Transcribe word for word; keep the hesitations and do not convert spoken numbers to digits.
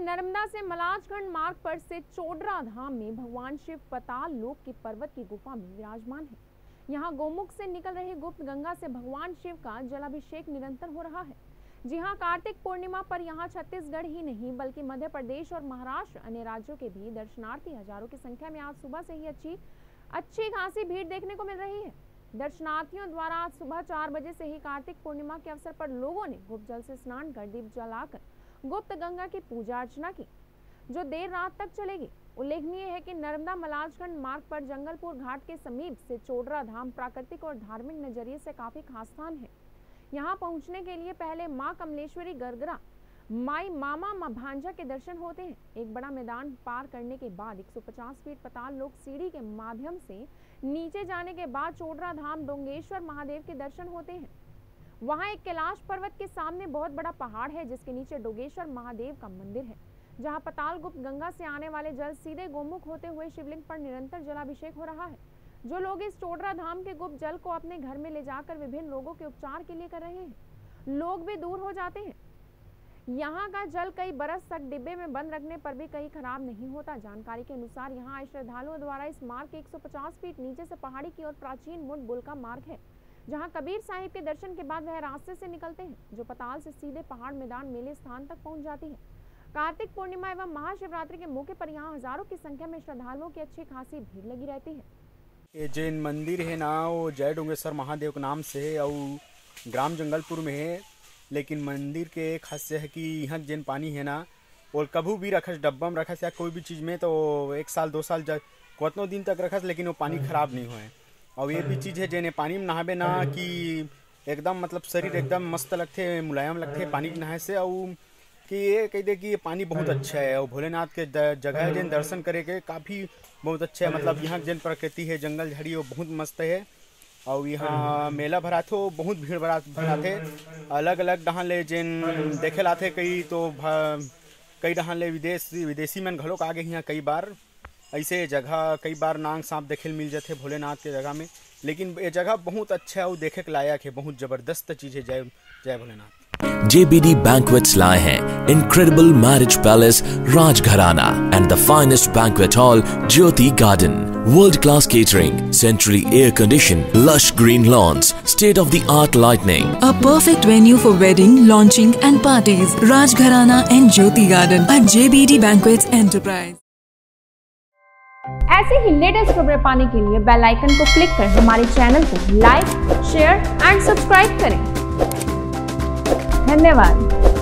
नर्मदा से मलाजखंड मार्ग पर से चोडरा धाम में भगवान शिव पाताल लोक के पर्वत की गुफा में विराजमान है। यहाँ गोमुख से निकल रही गुप्त गंगा से भगवान शिव का जलाभिषेक निरंतर हो रहा है। जी हाँ, कार्तिक पूर्णिमा पर यहाँ छत्तीसगढ़ ही नहीं बल्कि मध्य प्रदेश और महाराष्ट्र अन्य राज्यों के भी दर्शनार्थी हजारों की संख्या में आज सुबह से ही अच्छी अच्छी खासी भीड़ देखने को मिल रही है। दर्शनार्थियों द्वारा आज सुबह चार बजे से ही कार्तिक पूर्णिमा के अवसर पर लोगों ने गुप्त जल से स्नान कर दीप जलाकर गुप्त गंगा की पूजा अर्चना की, जो देर रात तक चलेगी। उल्लेखनीय है कि नर्मदा मलाजखंड मार्ग पर जंगलपुर घाट के समीप से चोडरा धाम प्राकृतिक और धार्मिक नजरिए से काफी खास स्थान है। यहाँ पहुँचने के लिए पहले माँ कमलेश्वरी गरगरा माई मामा माँ भांजा के दर्शन होते हैं। एक बड़ा मैदान पार करने के बाद एक सौ पचास फीट पाताल लोक सीढ़ी के माध्यम से नीचे जाने के बाद चोडरा धाम डोंगेश्वर महादेव के दर्शन होते हैं। वहां एक कैलाश पर्वत के सामने बहुत बड़ा पहाड़ है, जिसके नीचे डोंगेश्वर महादेव का मंदिर है, जहां पाताल गुप्त गंगा से आने वाले जल सीधे गोमुख होते हुए शिवलिंग पर निरंतर जलाभिषेक हो रहा है। जो लोग इस चोडरा धाम के गुप्त जल को अपने घर में ले जाकर विभिन्न रोगों के उपचार के लिए कर रहे हैं। लोग भी दूर हो जाते हैं। यहाँ का जल कई बरस तक डिब्बे में बंद रखने पर भी कहीं खराब नहीं होता। जानकारी के अनुसार यहाँ आए श्रद्धालुओं द्वारा इस मार्ग के एक सौ पचास फीट नीचे से पहाड़ी की ओर प्राचीन मुड बुल का मार्ग है, जहाँ कबीर साहिब के दर्शन के बाद वह रास्ते से निकलते हैं, जो पाताल से सीधे पहाड़ मैदान मेले स्थान तक पहुँच जाती है। कार्तिक पूर्णिमा एवं महाशिवरात्रि के मौके पर यहाँ हजारों की संख्या में श्रद्धालुओं की अच्छी खासी भीड़ लगी रहती है। ये जैन मंदिर है ना, वो जय डोंगेश्वर महादेव के नाम से है और ग्राम जंगलपुर में है। लेकिन मंदिर के खासियत है कि यहाँ जैन पानी है ना, और कभी भी रखस डब्बा में रखस या कोई भी चीज़ में तो एक साल दो साल कितनों दिन तक रखस, लेकिन वो पानी खराब नहीं हुआ है। और ये भी चीज़ है जैने पानी में नहाबे ना कि एकदम मतलब शरीर एकदम मस्त लगते, मुलायम लगते पानी नहाए से। और कि ये कह दे कि ये पानी बहुत अच्छा है और भोलेनाथ के जगह जैन दर्शन करे के काफ़ी बहुत अच्छा है। मतलब यहाँ जैन प्रकृति है, जंगल झाड़ी वो बहुत मस्त है। और यहाँ मेला भरा थे, बहुत भीड़ भरा भरा थे। अलग अलग डहां ले जैन देखे लाते कई तो कई डहां ले विदेश विदेशी मन घलोक आगे यहाँ कई बार ऐसे जगह कई बार नांग सांप देखे मिल जाते भोलेनाथ के जगह में। लेकिन ये जगह बहुत अच्छा है और देखे के लायक है, बहुत जबरदस्त चीज़ है। जय जय Bholenath. J B D Banquets लाए हैं incredible marriage palace Rajgharana and the finest banquet hall Jyoti Garden. World-class catering, centrally air-conditioned, lush green lawns, state-of-the-art lighting. A perfect venue for wedding, launching and parties. Rajgharana and Jyoti Garden at J B D Banquets Enterprise. ऐसे ही latest खबरें पाने के लिए bell icon को click कर हमारे channel को like, share and subscribe करें। धन्यवाद।